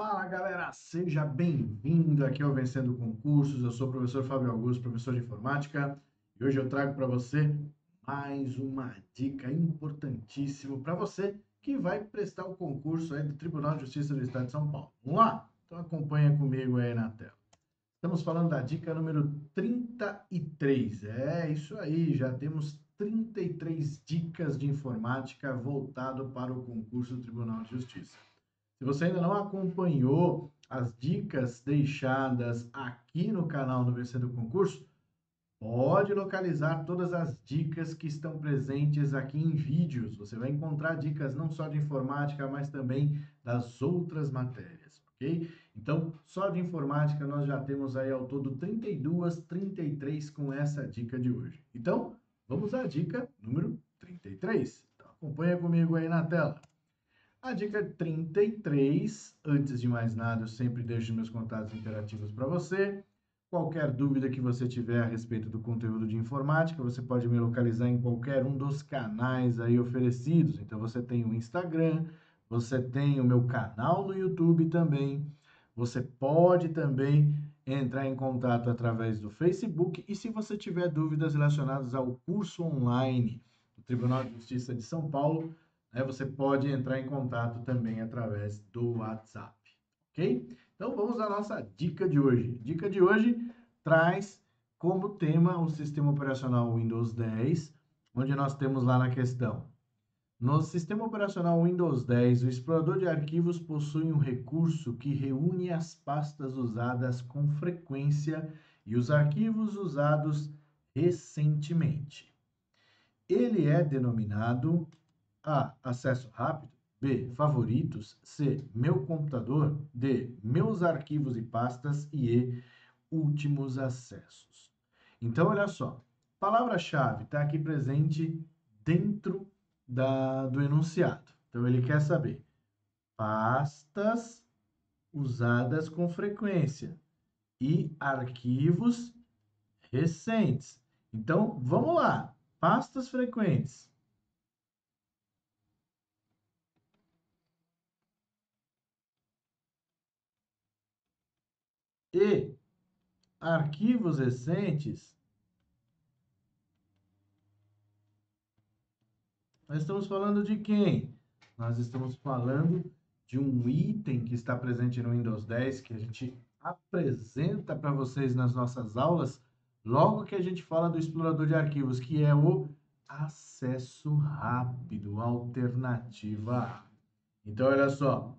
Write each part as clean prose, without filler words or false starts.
Fala galera, seja bem-vindo aqui ao Vencendo Concursos. Eu sou o professor Fábio Augusto, professor de informática, e hoje eu trago para você mais uma dica importantíssima para você que vai prestar o concurso aí do Tribunal de Justiça do Estado de São Paulo. Vamos lá? Então acompanha comigo aí na tela. Estamos falando da dica número 33. É isso aí, já temos 33 dicas de informática voltado para o concurso do Tribunal de Justiça. Se você ainda não acompanhou as dicas deixadas aqui no canal do Vencendo o Concurso, pode localizar todas as dicas que estão presentes aqui em vídeos. Você vai encontrar dicas não só de informática, mas também das outras matérias, ok? Então, só de informática nós já temos aí ao todo 32, 33 com essa dica de hoje. Então, vamos à dica número 33. Então, acompanha comigo aí na tela. A dica 33, antes de mais nada, eu sempre deixo meus contatos interativos para você. Qualquer dúvida que você tiver a respeito do conteúdo de informática, você pode me localizar em qualquer um dos canais aí oferecidos. Então, você tem o Instagram, você tem o meu canal no YouTube também. Você pode também entrar em contato através do Facebook. E se você tiver dúvidas relacionadas ao curso online do Tribunal de Justiça de São Paulo, você pode entrar em contato também através do WhatsApp, ok? Então vamos à nossa dica de hoje. Dica de hoje traz como tema o sistema operacional Windows 10, onde nós temos lá na questão: no sistema operacional Windows 10, o explorador de arquivos possui um recurso que reúne as pastas usadas com frequência e os arquivos usados recentemente. Ele é denominado A. Acesso rápido. B. Favoritos. C. Meu computador. D. Meus arquivos e pastas. E E. Últimos acessos. Então, olha só. Palavra-chave está aqui presente dentro do enunciado. Então, ele quer saber pastas usadas com frequência e arquivos recentes. Então, vamos lá. Pastas frequentes. E arquivos recentes, nós estamos falando de quem? Nós estamos falando de um item que está presente no Windows 10, que a gente apresenta para vocês nas nossas aulas, logo que a gente fala do explorador de arquivos, que é o acesso rápido, alternativa A. Então, olha só,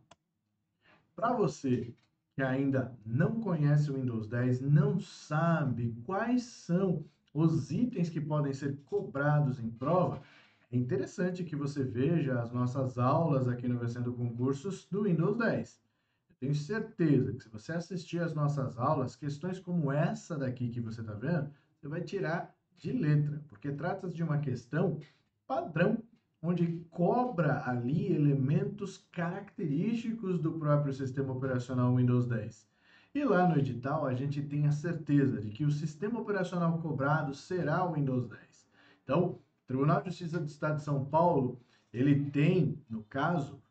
para você que ainda não conhece o Windows 10, não sabe quais são os itens que podem ser cobrados em prova, é interessante que você veja as nossas aulas aqui no Vencendo Concursos do Windows 10. Eu tenho certeza que se você assistir às nossas aulas, questões como essa daqui que você está vendo, você vai tirar de letra, porque trata-se de uma questão padrão onde cobra ali elementos característicos do próprio sistema operacional Windows 10. E lá no edital a gente tem a certeza de que o sistema operacional cobrado será o Windows 10. Então, o Tribunal de Justiça do Estado de São Paulo, ele tem, no caso,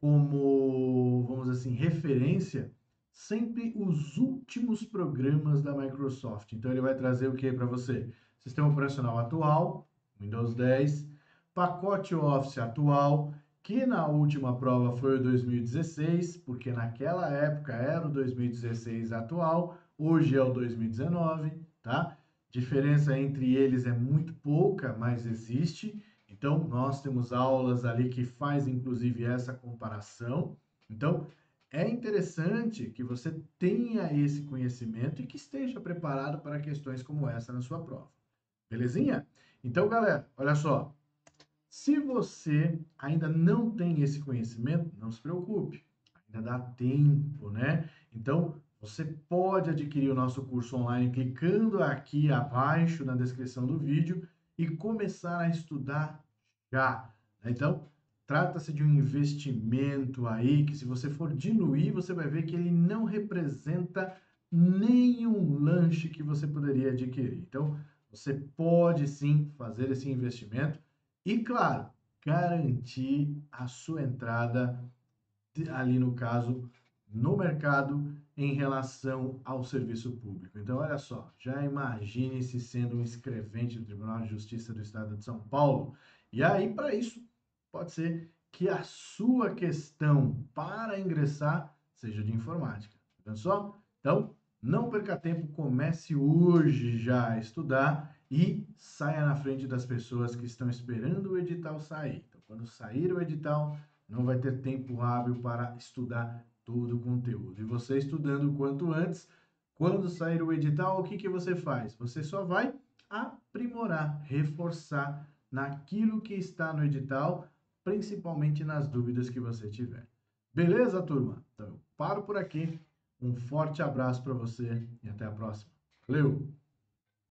como, vamos dizer assim, referência, sempre os últimos programas da Microsoft. Então, ele vai trazer o que para você? Sistema operacional atual, Windows 10, pacote Office atual, que na última prova foi o 2016, porque naquela época era o 2016 atual, hoje é o 2019, tá? Diferença entre eles é muito pouca, mas existe. Então, nós temos aulas ali que faz inclusive essa comparação. Então, é interessante que você tenha esse conhecimento e que esteja preparado para questões como essa na sua prova. Belezinha? Então, galera, olha só. Se você ainda não tem esse conhecimento, não se preocupe, ainda dá tempo, né? Então, você pode adquirir o nosso curso online clicando aqui abaixo na descrição do vídeo e começar a estudar já. Então, trata-se de um investimento aí que, se você for diluir, você vai ver que ele não representa nenhum lanche que você poderia adquirir. Então, você pode sim fazer esse investimento e, claro, garantir a sua entrada ali no caso no mercado em relação ao serviço público. Então, olha só, já imagine-se sendo um escrevente do Tribunal de Justiça do Estado de São Paulo. E aí, para isso, pode ser que a sua questão para ingressar seja de informática. Tá só? Então, não perca tempo, comece hoje já a estudar e saia na frente das pessoas que estão esperando o edital sair. Então, quando sair o edital, não vai ter tempo hábil para estudar todo o conteúdo. E você estudando o quanto antes, quando sair o edital, o que que você faz? Você só vai aprimorar, reforçar naquilo que está no edital, principalmente nas dúvidas que você tiver. Beleza, turma? Então eu paro por aqui. Um forte abraço para você e até a próxima. Valeu!